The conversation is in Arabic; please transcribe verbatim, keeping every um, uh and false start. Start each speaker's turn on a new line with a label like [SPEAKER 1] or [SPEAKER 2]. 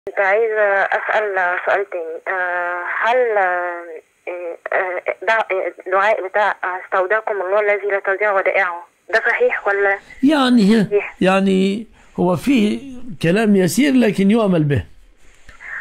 [SPEAKER 1] كنت عايزة أسأل سؤال تاني. آه، هل آه، آه، دع- الدعاء بتاع استودعكم الله الذي لا تضيع ودائعه ده صحيح ولا
[SPEAKER 2] يعني
[SPEAKER 1] صحيح؟
[SPEAKER 2] يعني هو فيه كلام يسير لكن يؤمل به.